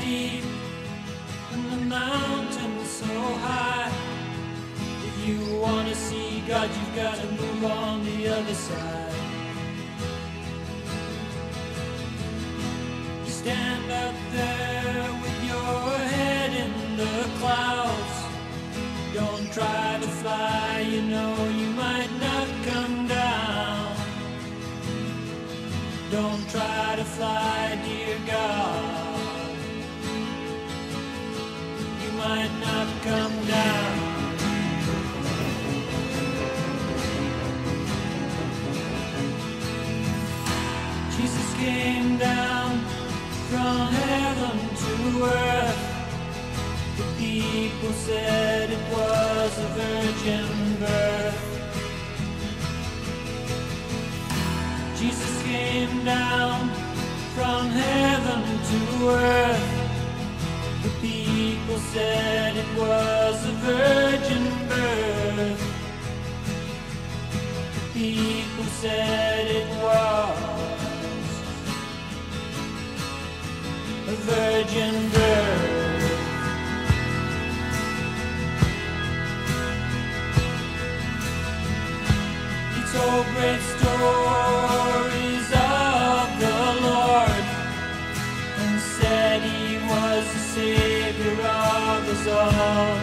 deep and the mountains so high. If you want to see God, you've got to move on the other side. You stand up there with your head in the clouds. Don't try to fly, you know you might not come down. Don't try to fly, dear God. You might not come down. Jesus came down from heaven to earth. The people said it was a virgin birth. Jesus came down from heaven to earth. The people said it was a virgin birth. The people said it was a virgin birth. He told great stories of the Lord and said he was the Savior of us all.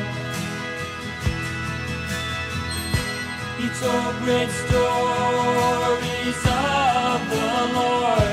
He told great stories of the Lord